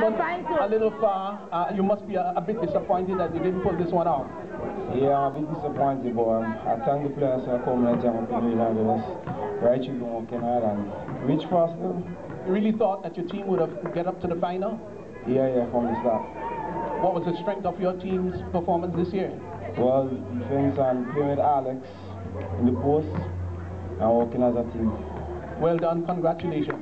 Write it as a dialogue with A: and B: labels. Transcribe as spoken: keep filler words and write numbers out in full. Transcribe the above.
A: I'm fine too.
B: A little far. Uh, you must be a, a bit disappointed that you didn't pull this one off.
C: Yeah, I'm a bit disappointed, but um, I thank the players for coming and telling me you know, this right you working hard and reach fast now.
B: You really thought that your team would have get up to the final?
C: Yeah, yeah, from the start.
B: What was the strength of your team's performance this year?
C: Well, defense and playing with Alex in the post and working as a team.
B: Well done, congratulations.